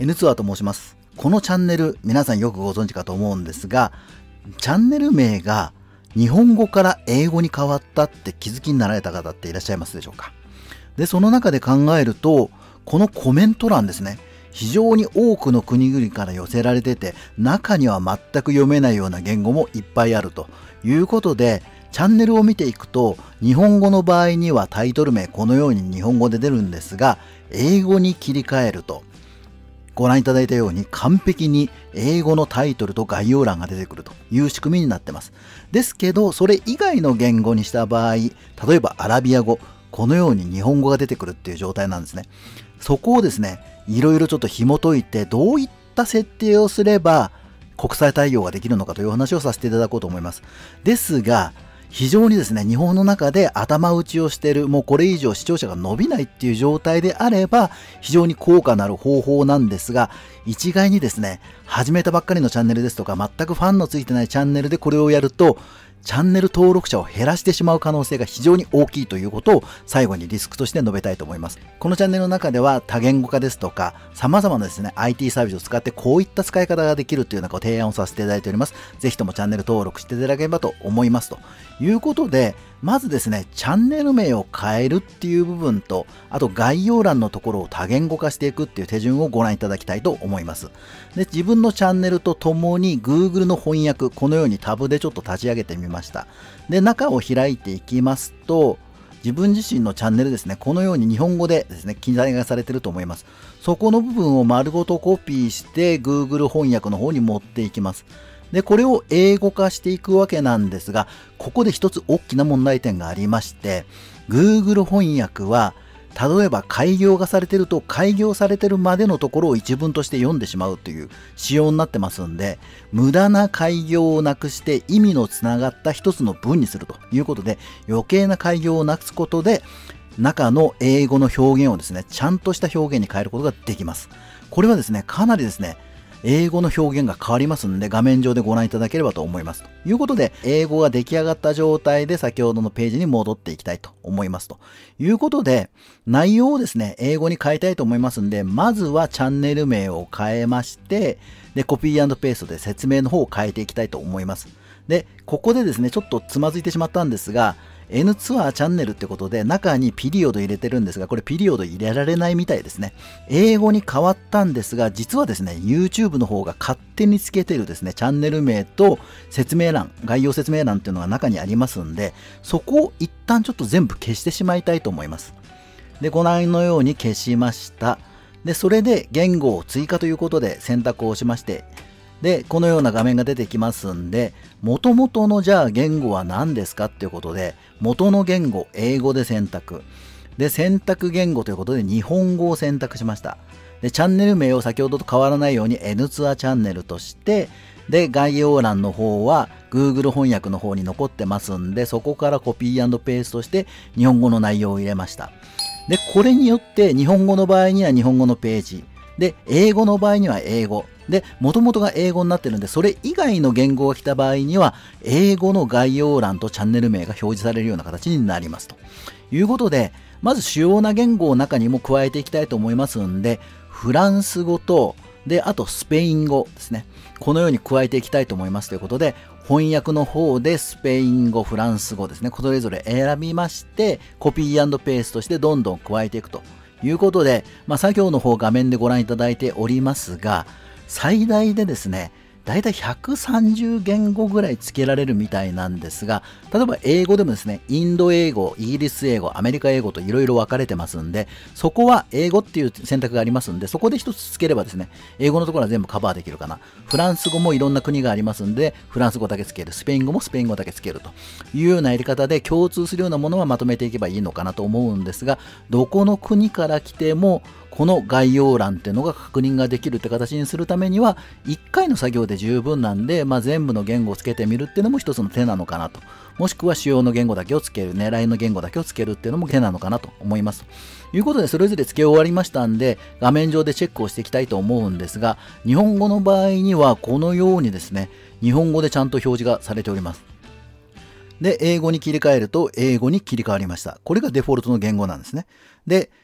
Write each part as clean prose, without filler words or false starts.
N ツアーと申します。このチャンネル、皆さんよくご存知かと思うんですが、チャンネル名が日本語から英語に変わったって気づきになられた方っていらっしゃいますでしょうか。で、その中で考えると、このコメント欄ですね、非常に多くの国々から寄せられてて、中には全く読めないような言語もいっぱいあるということで、チャンネルを見ていくと、日本語の場合にはタイトル名このように日本語で出るんですが、英語に切り替えると、ご覧いただいたように完璧に英語のタイトルと概要欄が出てくるという仕組みになってます。ですけど、それ以外の言語にした場合、例えばアラビア語、このように日本語が出てくるっていう状態なんですね。そこをですね、いろいろちょっと紐解いて、どういった設定をすれば国際対応ができるのかというお話をさせていただこうと思います。ですが、非常にですね、日本の中で頭打ちをしている、もうこれ以上視聴者が伸びないっていう状態であれば、非常に効果のある方法なんですが、一概にですね、始めたばっかりのチャンネルですとか、全くファンのついてないチャンネルでこれをやると、チャンネル登録者を減らしてしまう可能性が非常に大きいということを最後にリスクとして述べたいと思います。このチャンネルの中では多言語化ですとか様々なですね IT サービスを使ってこういった使い方ができるというようなご提案をさせていただいております。ぜひともチャンネル登録していただければと思いますということで、まずですね、チャンネル名を変えるっていう部分と、あと概要欄のところを多言語化していくっていう手順をご覧いただきたいと思います。で、自分のチャンネルとともに Google の翻訳、このようにタブでちょっと立ち上げてみました。で、中を開いていきますと、自分自身のチャンネルですね、このように日本語でですね、記載がされていると思います。そこの部分を丸ごとコピーして Google 翻訳の方に持っていきます。で、これを英語化していくわけなんですが、ここで一つ大きな問題点がありまして、Google 翻訳は、例えば開業がされていると、開業されているまでのところを一文として読んでしまうという仕様になってますんで、無駄な開業をなくして意味のつながった一つの文にするということで、余計な開業をなくすことで、中の英語の表現をですね、ちゃんとした表現に変えることができます。これはですね、かなりですね、英語の表現が変わりますので、画面上でご覧いただければと思います。ということで、英語が出来上がった状態で先ほどのページに戻っていきたいと思います。ということで、内容をですね、英語に変えたいと思いますので、まずはチャンネル名を変えまして、で、コピー&ペーストで説明の方を変えていきたいと思います。で、ここでですね、ちょっとつまずいてしまったんですが、N ツアーチャンネルってことで中にピリオド入れてるんですが、これピリオド入れられないみたいですね。英語に変わったんですが、実はですね、YouTube の方が勝手につけてるですね、チャンネル名と説明欄、概要説明欄っていうのが中にありますんで、そこを一旦ちょっと全部消してしまいたいと思います。で、ご覧のように消しました。で、それで言語を追加ということで選択をしまして、で、このような画面が出てきますんで、元々のじゃあ言語は何ですかっていうことで、元の言語、英語で選択。で、選択言語ということで日本語を選択しました。で、チャンネル名を先ほどと変わらないように N ツアーチャンネルとして、で、概要欄の方は Google 翻訳の方に残ってますんで、そこからコピー&ペーストして日本語の内容を入れました。で、これによって日本語の場合には日本語のページ。で、英語の場合には英語。で、元々が英語になってるんで、それ以外の言語が来た場合には、英語の概要欄とチャンネル名が表示されるような形になります。ということで、まず主要な言語を中にも加えていきたいと思いますんで、フランス語と、で、あとスペイン語ですね。このように加えていきたいと思いますということで、翻訳の方でスペイン語、フランス語ですね。それぞれ選びまして、コピー&ペーストしてどんどん加えていくということで、作業の方画面でご覧いただいておりますが、最大でですね、だいたい130言語ぐらいつけられるみたいなんですが、例えば英語でもですね、インド英語、イギリス英語、アメリカ英語といろいろ分かれてますんで、そこは英語っていう選択がありますんで、そこで一つつければですね、英語のところは全部カバーできるかな。フランス語もいろんな国がありますんで、フランス語だけつける。スペイン語もスペイン語だけつけるというようなやり方で共通するようなものはまとめていけばいいのかなと思うんですが、どこの国から来ても、この概要欄っていうのが確認ができるって形にするためには、1回の作業で十分なんで、全部の言語をつけてみるっていうのも一つの手なのかなと。もしくは主要の言語だけをつける、狙いの言語だけをつけるっていうのも手なのかなと思います。ということで、それぞれつけ終わりましたんで、画面上でチェックをしていきたいと思うんですが、日本語の場合にはこのようにですね、日本語でちゃんと表示がされております。で、英語に切り替えると、英語に切り替わりました。これがデフォルトの言語なんですね。で、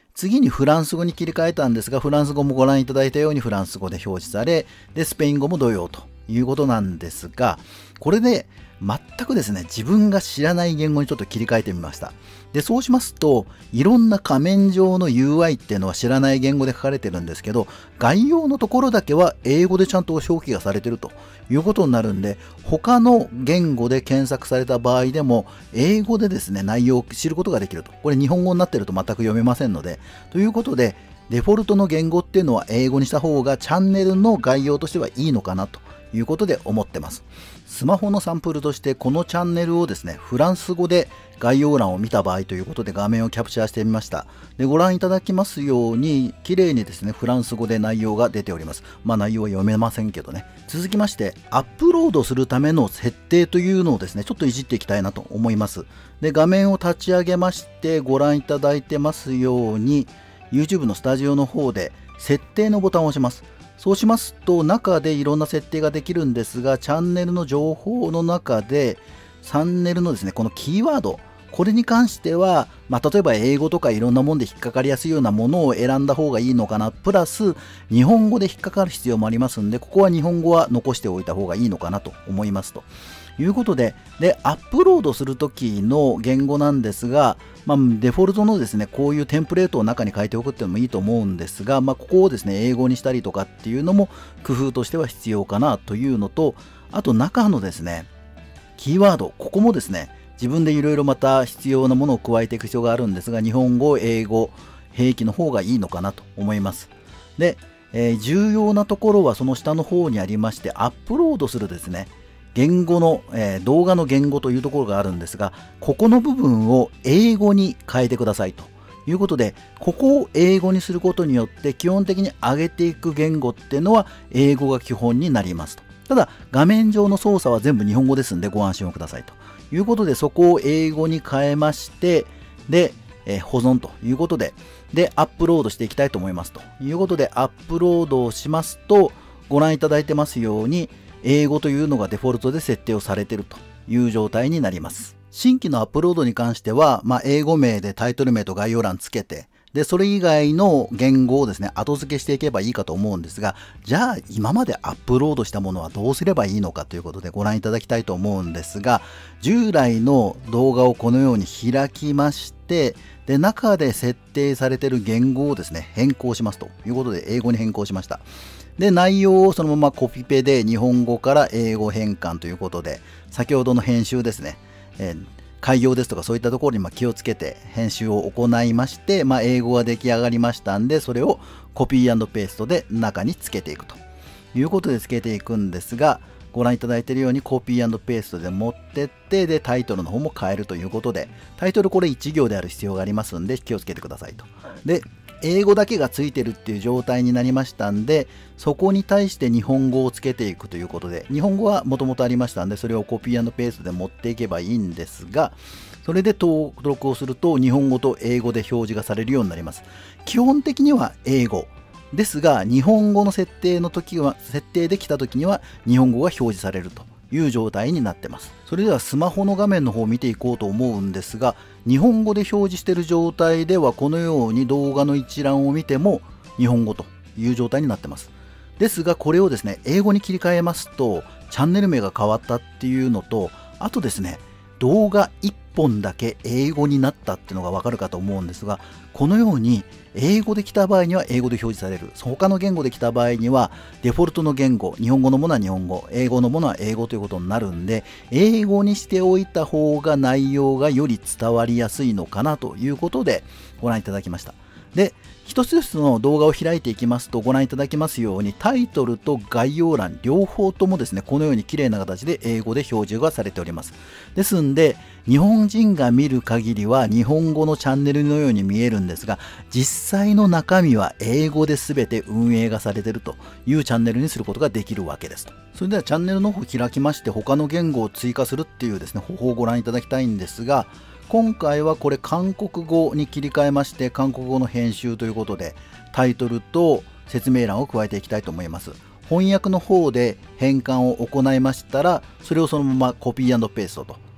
次にフランス語に切り替えたんですが、フランス語もご覧いただいたようにフランス語で表示され、でスペイン語も同様ということなんですが、これで全くですね、自分が知らない言語にちょっと切り替えてみました。でそうしますと、いろんな画面上の UI っていうのは知らない言語で書かれてるんですけど、概要のところだけは英語でちゃんと表記がされてるということになるんで、他の言語で検索された場合でも英語でですね、内容を知ることができると。これ日本語になってると全く読めませんので、ということでデフォルトの言語っていうのは英語にした方がチャンネルの概要としてはいいのかなということで思ってます。スマホのサンプルとしてこのチャンネルをですね、フランス語で概要欄を見た場合ということで画面をキャプチャーしてみました。でご覧いただきますように綺麗にですね、フランス語で内容が出ております。内容は読めませんけどね。続きまして、アップロードするための設定というのをですね、ちょっといじっていきたいなと思います。で画面を立ち上げましてご覧いただいてますように、 YouTube のスタジオの方で設定のボタンを押します。そうしますと中でいろんな設定ができるんですが、チャンネルの情報の中でチャンネルのですね、このキーワード、これに関しては、例えば英語とかいろんなもんで引っかかりやすいようなものを選んだ方がいいのかな、プラス日本語で引っかかる必要もありますんで、ここは日本語は残しておいた方がいいのかなと思いますということで、アップロードするときの言語なんですが、デフォルトのですね、こういうテンプレートを中に書いておくっていうのもいいと思うんですが、ここをですね、英語にしたりとかっていうのも工夫としては必要かなというのと、あと中のですね、キーワード、ここもですね、自分でいろいろまた必要なものを加えていく必要があるんですが、日本語、英語、併記の方がいいのかなと思います。で、重要なところはその下の方にありまして、アップロードするですね、言語の、動画の言語というところがあるんですが、ここの部分を英語に変えてくださいということで、ここを英語にすることによって基本的に上げていく言語っていうのは英語が基本になりますと。ただ画面上の操作は全部日本語ですんでご安心をくださいということで、そこを英語に変えまして、で、保存ということで、アップロードしていきたいと思いますということで、アップロードをしますと、ご覧いただいてますように英語というのがデフォルトで設定をされているという状態になります。新規のアップロードに関しては、英語名でタイトル名と概要欄つけて、でそれ以外の言語をですね、後付けしていけばいいかと思うんですが、じゃあ今までアップロードしたものはどうすればいいのかということでご覧いただきたいと思うんですが、従来の動画をこのように開きまして、で中で設定されている言語をですね、変更しますということで英語に変更しました。で内容をそのままコピペで日本語から英語変換ということで、先ほどの編集ですね、改行ですとかそういったところに気をつけて編集を行いまして、英語が出来上がりましたんで、それをコピー&ペーストで中につけていくということでつけていくんですが、ご覧いただいているようにコピー&ペーストで持ってって、でタイトルの方も変えるということで、タイトルこれ1行である必要がありますんで気をつけてくださいと。で英語だけがついてるっていう状態になりましたんで、そこに対して日本語をつけていくということで、日本語はもともとありましたんで、それをコピー&ペーストで持っていけばいいんですが、それで登録をすると日本語と英語で表示がされるようになります。基本的には英語ですが、日本語の設定できた時には日本語が表示されるという状態になってます。それではスマホの画面の方を見ていこうと思うんですが、日本語で表示している状態ではこのように動画の一覧を見ても日本語という状態になってます。ですがこれをですね、英語に切り替えますとチャンネル名が変わったっていうのと、あとですね、動画1本だけ英語になったっていうのがわかるかと思うんですが、このように英語で来た場合には英語で表示される、他の言語で来た場合にはデフォルトの言語、日本語のものは日本語、英語のものは英語ということになるんで、英語にしておいた方が内容がより伝わりやすいのかなということでご覧いただきました。で一つずつの動画を開いていきますと、ご覧いただきますようにタイトルと概要欄両方ともですね、このように綺麗な形で英語で表示がされております。ですんで日本人が見る限りは日本語のチャンネルのように見えるんですが、実際の中身は英語で全て運営がされているというチャンネルにすることができるわけですと。それではチャンネルの方を開きまして、他の言語を追加するっていうですね、方法をご覧いただきたいんですが、今回はこれ韓国語に切り替えまして、韓国語の編集ということでタイトルと説明欄を加えていきたいと思います。翻訳の方で変換を行いましたら、それをそのままコピー&ペーストと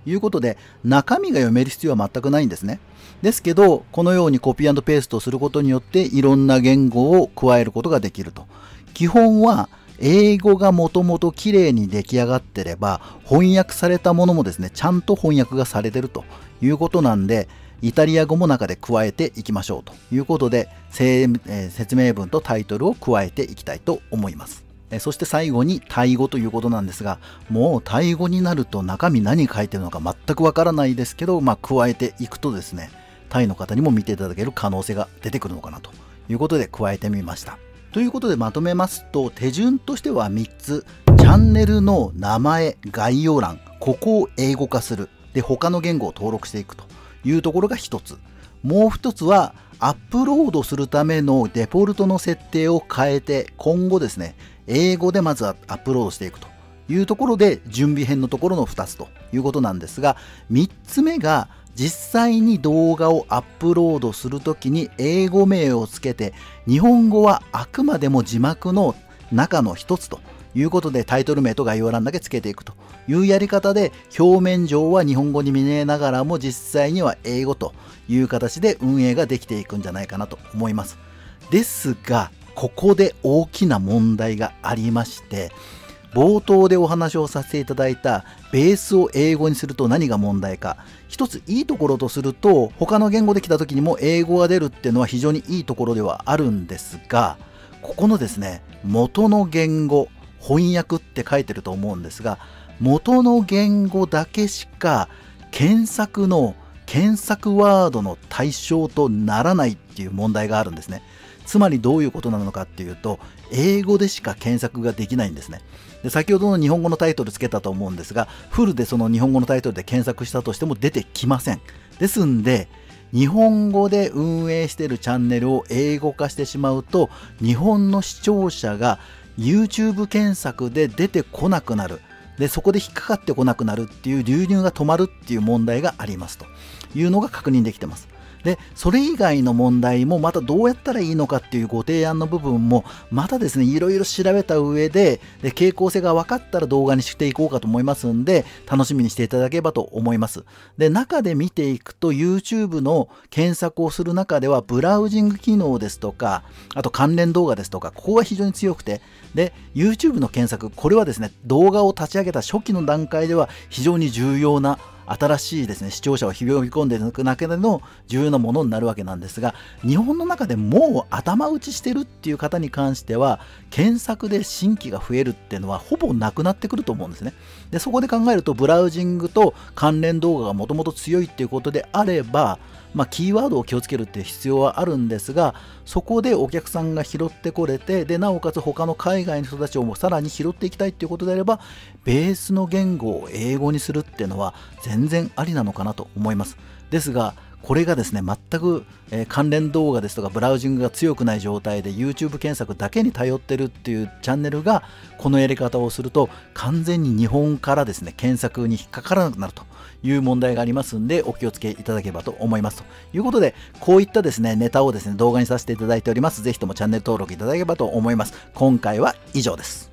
いうことで、中身が読める必要は全くないんですね。ですけど、このようにコピー&ペーストをすることによって、いろんな言語を加えることができると。基本は、英語がもともときれいに出来上がってれば、翻訳されたものもですね、ちゃんと翻訳がされてるということなんで、イタリア語も中で加えていきましょうということで、説明文とタイトルを加えていきたいと思います。そして最後にタイ語ということなんですが、もうタイ語になると中身何書いてるのか全くわからないですけど、加えていくとですね、タイの方にも見ていただける可能性が出てくるのかなということで加えてみました。ということでまとめますと、手順としては3つ。チャンネルの名前、概要欄、ここを英語化する。で、他の言語を登録していくというところが1つ。もう1つは、アップロードするためのデフォルトの設定を変えて、今後ですね、英語でまずはアップロードしていくというところで、準備編のところの2つということなんですが、3つ目が、実際に動画をアップロードするときに英語名をつけて、日本語はあくまでも字幕の中の一つということで、タイトル名と概要欄だけつけていくというやり方で、表面上は日本語に見えながらも実際には英語という形で運営ができていくんじゃないかなと思います。ですが、ここで大きな問題がありまして、冒頭でお話をさせていただいたベースを英語にすると何が問題か。一ついいところとすると、他の言語で来た時にも英語が出るっていうのは非常にいいところではあるんですが、ここのですね、元の言語、翻訳って書いてると思うんですが、元の言語だけしか検索ワードの対象とならないっていう問題があるんですね。つまりどういうことなのかっていうと、英語でしか検索ができないんですね。で、先ほどの日本語のタイトルつけたと思うんですが、フルでその日本語のタイトルで検索したとしても出てきません。ですんで、日本語で運営しているチャンネルを英語化してしまうと、日本の視聴者が YouTube 検索で出てこなくなる。で、そこで引っかかってこなくなるっていう流入が止まるっていう問題がありますというのが確認できてます。で、それ以外の問題もまたどうやったらいいのかっていうご提案の部分もまたですね、いろいろ調べた上で、傾向性が分かったら動画にしていこうかと思いますんで、楽しみにしていただければと思います。で、中で見ていくと YouTube の検索をする中ではブラウジング機能ですとか、あと関連動画ですとか、ここが非常に強くて、で、YouTube の検索、これはですね、動画を立ち上げた初期の段階では非常に重要な新しいですね、視聴者を呼び込んでいく中での重要なものになるわけなんですが、日本の中でもう頭打ちしてるっていう方に関しては、検索で新規が増えるっていうのはほぼなくなってくると思うんですね。で、そこで考えると、ブラウジングと関連動画がもともと強いっていうことであれば、キーワードを気をつけるっていう必要はあるんですが、そこでお客さんが拾ってこれて、で、なおかつ他の海外の人たちをもさらに拾っていきたいっていうことであれば、ベースの言語を英語にするっていうのは全然ありなのかなと思います。ですが、これがですね、全く関連動画ですとかブラウジングが強くない状態で YouTube 検索だけに頼ってるっていうチャンネルがこのやり方をすると完全に日本からですね、検索に引っかからなくなるという問題がありますんで、お気をつけいただければと思います。ということで、こういったですね、ネタをですね、動画にさせていただいております。ぜひともチャンネル登録いただければと思います。今回は以上です。